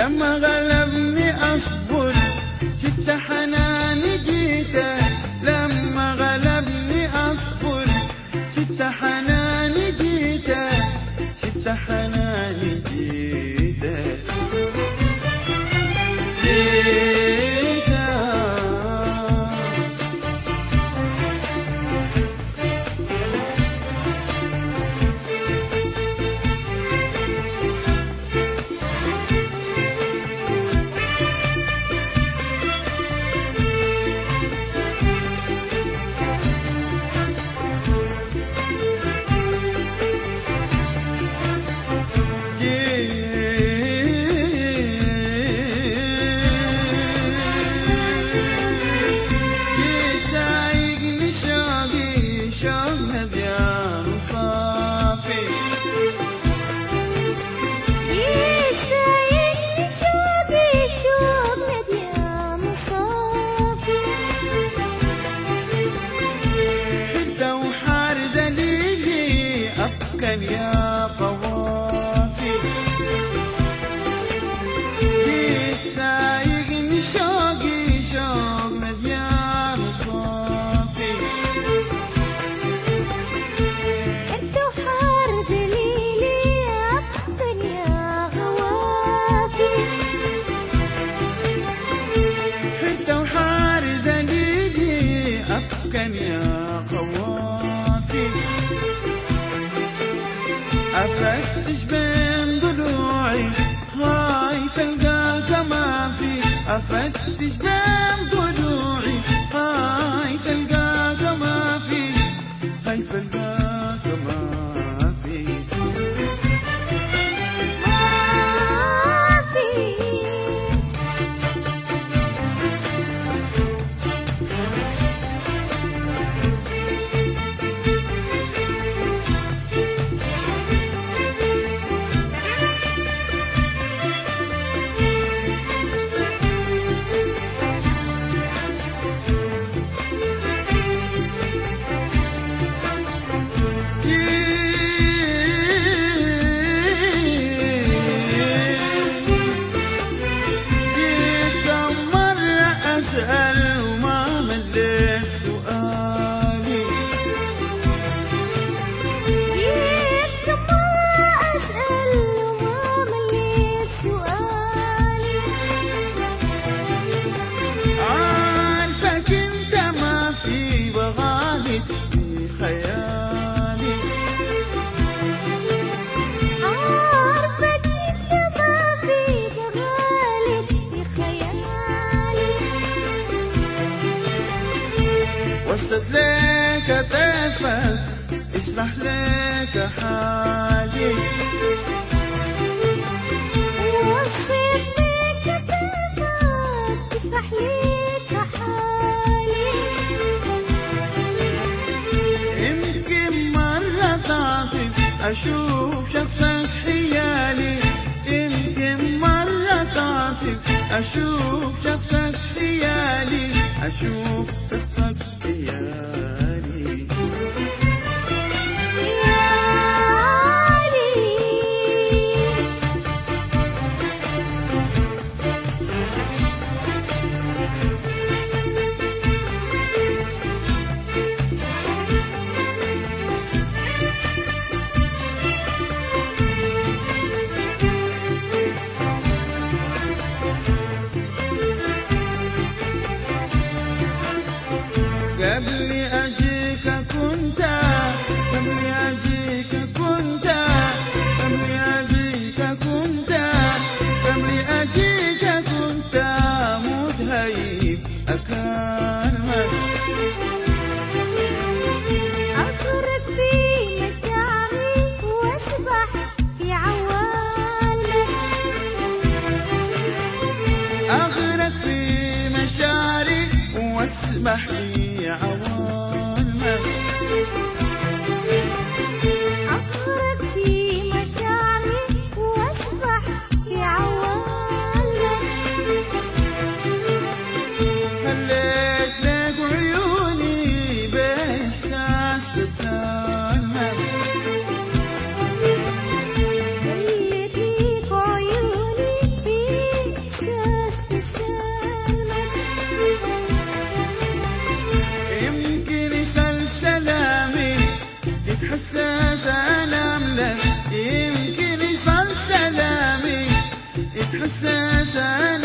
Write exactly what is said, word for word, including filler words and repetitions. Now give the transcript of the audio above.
لما غلبني أصبر جد حناني جيته، لما غلبني أصبر جد حناني جيته، جد حناني جيته جيته. يا طوافي جيت سايقني شوقي شوق مديان وصافي، انت وحار دليلي ابطن يا غوافي، انت وحار دليلي ابكن يا خوافي. أفتش بين ضلوعي خايف ألقاك ما في، أفتش بين ضلوعي خايف ألقاك ما في، خايف ألقاك ما في ما في. جيت كم مرة أسأل وما مليت سؤالي، جيت كم مرة أسأل وما مليت سؤالي، عارفك انت ما في بغالي في خيالي، عارفك انت ما في بغالب في خيالي، وسط لك طيفك اشرح لك حالي، وصيت لك كتابك تشرح لك حالي، يمكن مرة تعطف أشوف شخصك حيالي، يمكن مرة تعطف أشوف شخصك حيالي، أشوف شخصك حيالي خيالي. قبل أجيك كنت، قبل أجيك كنت، قبل أجيك كنت، قبل أجيك كنت متهيب أكرمك، أغرق في مشاعري وأسبح في عوالمك، أغرق في مشاعري واسبح في عوالمك، أغرق في مشاعري وأسبح في عوالمك، خليت لك عيوني بإحساس تسالمك، خليت ليك عيوني سنة